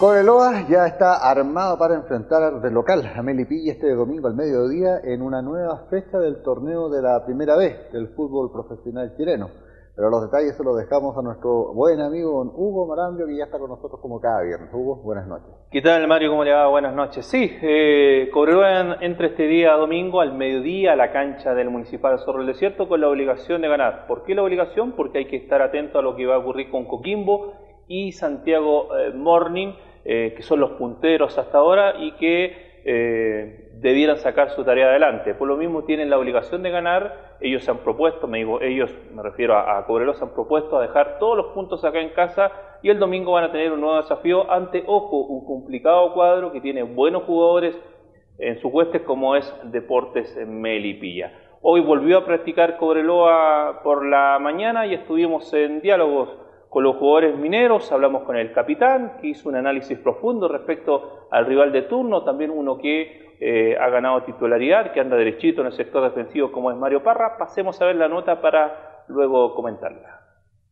Cobreloa ya está armado para enfrentar de local a Melipilla este domingo al mediodía en una nueva fecha del torneo de la primera vez del fútbol profesional chileno. Pero los detalles se los dejamos a nuestro buen amigo don Hugo Marambio, que ya está con nosotros como cada viernes. Hugo, buenas noches. ¿Qué tal, Mario? ¿Cómo le va? Buenas noches. Sí, Cobreloa entra este día domingo al mediodía a la cancha del Municipal Zorro del Desierto con la obligación de ganar. ¿Por qué la obligación? Porque hay que estar atento a lo que va a ocurrir con Coquimbo y Santiago Morning, que son los punteros hasta ahora y que debieran sacar su tarea adelante. Por lo mismo tienen la obligación de ganar. Ellos se han propuesto, me refiero a Cobreloa, se han propuesto a dejar todos los puntos acá en casa y el domingo van a tener un nuevo desafío ante, ojo, un complicado cuadro que tiene buenos jugadores en sus huestes como es Deportes Melipilla. Hoy volvió a practicar Cobreloa por la mañana y estuvimos en diálogos con los jugadores mineros, hablamos con el capitán, que hizo un análisis profundo respecto al rival de turno, también uno que ha ganado titularidad, que anda derechito en el sector defensivo como es Mario Parra. Pasemos a ver la nota para luego comentarla.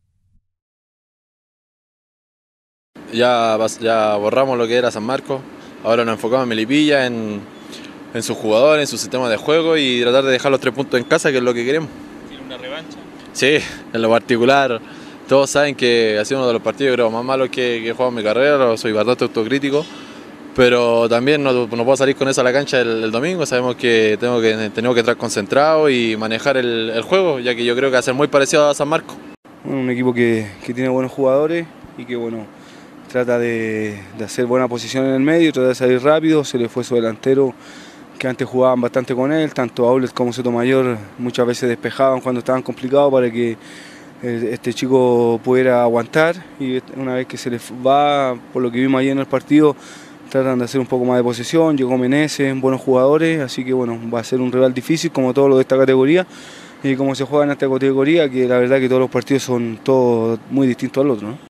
Ya borramos lo que era San Marcos, ahora nos enfocamos en Melipilla, en sus jugadores, en su sistema de juego y tratar de dejar los 3 puntos en casa, que es lo que queremos. ¿Tiene una revancha? Sí, en lo particular. Todos saben que ha sido uno de los partidos creo más malos que he jugado en mi carrera, soy bastante autocrítico, pero también no puedo salir con eso a la cancha el domingo. Sabemos que tenemos que estar concentrado y manejar el juego, ya que yo creo que va a ser muy parecido a San Marcos. Un equipo que tiene buenos jugadores y que trata de hacer buena posición en el medio, trata de salir rápido. Se le fue su delantero, que antes jugaban bastante con él, tanto Aulet como Sotomayor muchas veces despejaban cuando estaban complicados para que este chico pudiera aguantar, y una vez que se les va, por lo que vimos ayer en el partido, tratan de hacer un poco más de posesión. Llegó Meneses, buenos jugadores, así que bueno, va a ser un rival difícil como todos los de esta categoría, y como se juega en esta categoría, que la verdad que todos los partidos son todos muy distintos al otro, ¿no?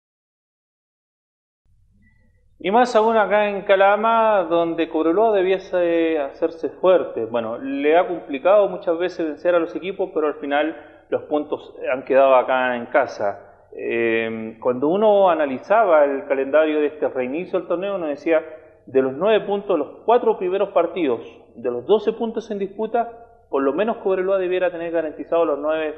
Y más aún acá en Calama, donde Cobreloa debiese hacerse fuerte. Bueno, le ha complicado muchas veces vencer a los equipos, pero al final los puntos han quedado acá en casa. Cuando uno analizaba el calendario de este reinicio del torneo, uno decía, de los 9 puntos, los 4 primeros partidos, de los 12 puntos en disputa, por lo menos Cobreloa debiera tener garantizados los 9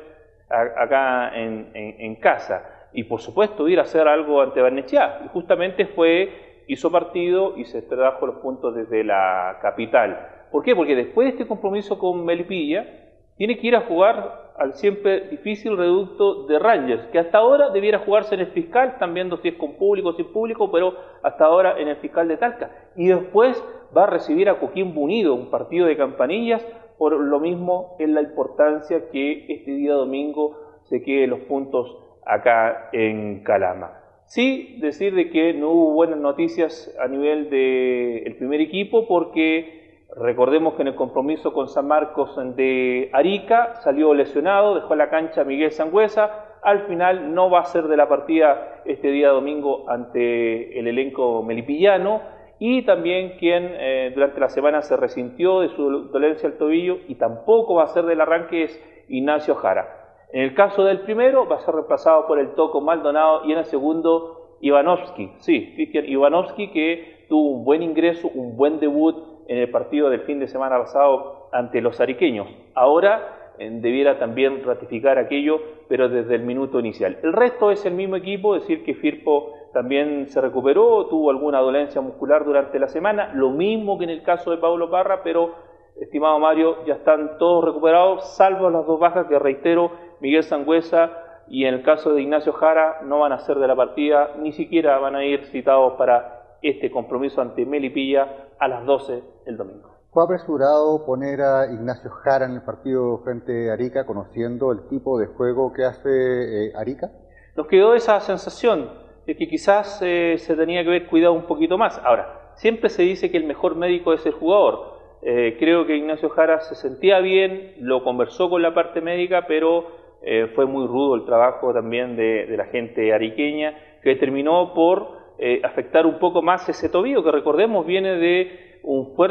acá en casa. Y por supuesto ir a hacer algo ante Barnechea. Y justamente hizo partido y se trajo los puntos desde la capital. ¿Por qué? Porque después de este compromiso con Melipilla, tiene que ir a jugar al siempre difícil reducto de Rangers, que hasta ahora debiera jugarse en el Fiscal, están viendo si es con público o sin público, pero hasta ahora en el Fiscal de Talca. Y después va a recibir a Coquimbo Unido, un partido de campanillas. Por lo mismo es la importancia que este día domingo se queden los puntos acá en Calama. Sí, decir de que no hubo buenas noticias a nivel del primer equipo, porque recordemos que en el compromiso con San Marcos de Arica salió lesionado, dejó la cancha Miguel Sangüesa. Al final no va a ser de la partida este día domingo ante el elenco melipillano, y también quien durante la semana se resintió de su dolencia al tobillo y tampoco va a ser del arranque es Ignacio Jara. En el caso del primero va a ser reemplazado por el Toco Maldonado, y en el segundo Ivanovsky, sí, Cristian Ivanovsky, que tuvo un buen ingreso, un buen debut en el partido del fin de semana pasado ante los ariqueños. Ahora debiera también ratificar aquello, pero desde el minuto inicial. El resto es el mismo equipo, decir que Firpo también se recuperó, tuvo alguna dolencia muscular durante la semana, lo mismo que en el caso de Pablo Parra, pero, estimado Mario, ya están todos recuperados, salvo las 2 bajas que, reitero, Miguel Sangüesa y en el caso de Ignacio Jara no van a ser de la partida, ni siquiera van a ir citados para este compromiso ante Melipilla a las 12 el domingo. ¿Fue apresurado poner a Ignacio Jara en el partido frente a Arica, conociendo el tipo de juego que hace Arica? Nos quedó esa sensación de que quizás se tenía que haber cuidado un poquito más. Ahora, siempre se dice que el mejor médico es el jugador. Creo que Ignacio Jara se sentía bien, lo conversó con la parte médica, pero fue muy rudo el trabajo también de la gente ariqueña, que terminó por afectar un poco más ese tobillo, que recordemos viene de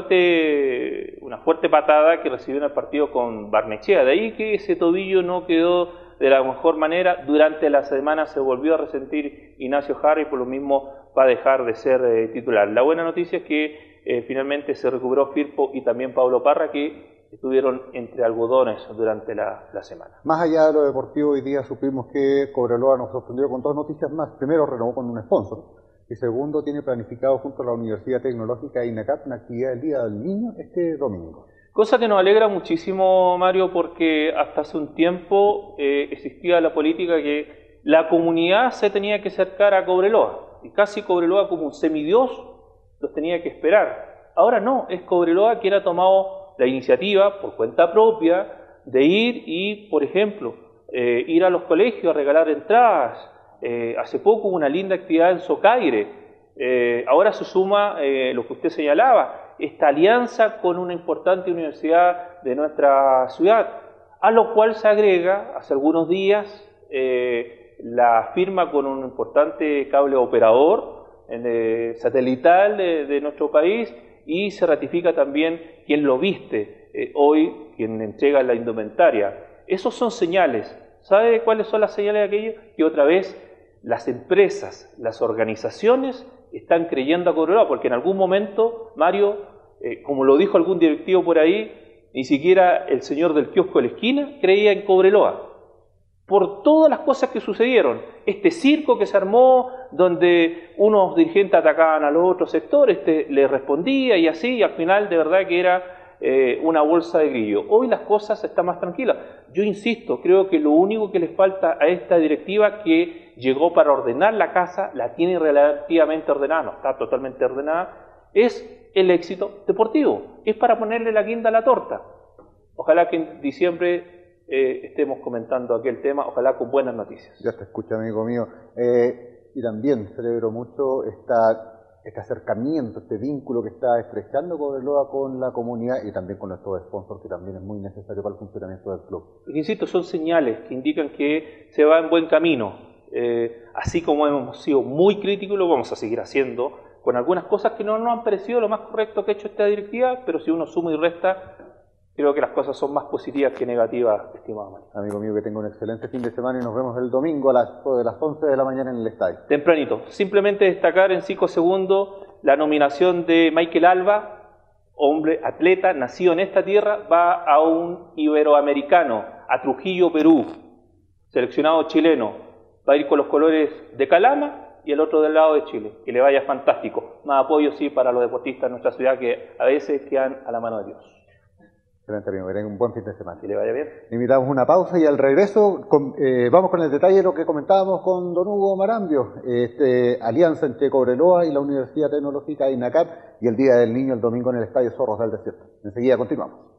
una fuerte patada que recibió en el partido con Barnechea. De ahí que ese tobillo no quedó de la mejor manera. Durante la semana se volvió a resentir Ignacio Jara y por lo mismo va a dejar de ser titular. La buena noticia es que finalmente se recuperó Firpo y también Pablo Parra, que estuvieron entre algodones durante la semana. Más allá de lo deportivo, hoy día supimos que Cobreloa nos sorprendió con dos noticias más. Primero, renovó con un sponsor. Y segundo, tiene planificado junto a la Universidad Tecnológica INACAP una actividad del Día del Niño este domingo. Cosa que nos alegra muchísimo, Mario, porque hasta hace un tiempo existía la política que la comunidad se tenía que acercar a Cobreloa. Y casi Cobreloa, como un semidios, los tenía que esperar. Ahora no, es Cobreloa quien ha tomado la iniciativa por cuenta propia de ir y, por ejemplo, ir a los colegios a regalar entradas. Hace poco hubo una linda actividad en Socaire. Ahora se suma lo que usted señalaba, esta alianza con una importante universidad de nuestra ciudad, a lo cual se agrega hace algunos días la firma con un importante cable operador satelital de nuestro país, y se ratifica también quien lo viste hoy, quien entrega la indumentaria. Esos son señales. ¿Sabe cuáles son las señales de aquello? Que otra vez las empresas, las organizaciones están creyendo a Cobreloa, porque en algún momento, Mario, como lo dijo algún directivo por ahí, ni siquiera el señor del kiosco de la esquina creía en Cobreloa. Por todas las cosas que sucedieron, este circo que se armó, donde unos dirigentes atacaban a los otros sectores, le respondía y así, y al final de verdad que era una bolsa de grillo. Hoy las cosas están más tranquilas. Yo insisto, creo que lo único que le falta a esta directiva, que llegó para ordenar la casa, la tiene relativamente ordenada, no está totalmente ordenada, es el éxito deportivo, es para ponerle la guinda a la torta. Ojalá que en diciembre estemos comentando aquel tema, ojalá con buenas noticias. Ya te escucha, amigo mío. Y también celebro mucho este acercamiento, este vínculo que está estrechando Cobreloa con la comunidad y también con nuestros sponsors, que también es muy necesario para el funcionamiento del club. Insisto, son señales que indican que se va en buen camino. Así como hemos sido muy críticos, lo vamos a seguir haciendo con algunas cosas que no nos han parecido lo más correcto que ha hecho esta directiva, pero si uno suma y resta, creo que las cosas son más positivas que negativas, estimado Mario. Amigo mío, que tenga un excelente fin de semana y nos vemos el domingo a las 11 de la mañana en el estadio. Tempranito. Simplemente destacar en 5 segundos la nominación de Michael Alba, hombre, atleta, nacido en esta tierra, va a un iberoamericano, a Trujillo, Perú, seleccionado chileno. Va a ir con los colores de Calama y el otro del lado de Chile. Que le vaya fantástico. Más apoyo, sí, para los deportistas de nuestra ciudad, que a veces quedan a la mano de Dios. Excelente, amigo, que tenga un buen fin de semana. Que le vaya bien. Invitamos una pausa y al regreso vamos con el detalle de lo que comentábamos con don Hugo Marambio, alianza entre Cobreloa y la Universidad Tecnológica INACAP y el Día del Niño el domingo en el Estadio Zorros del Desierto. Enseguida continuamos.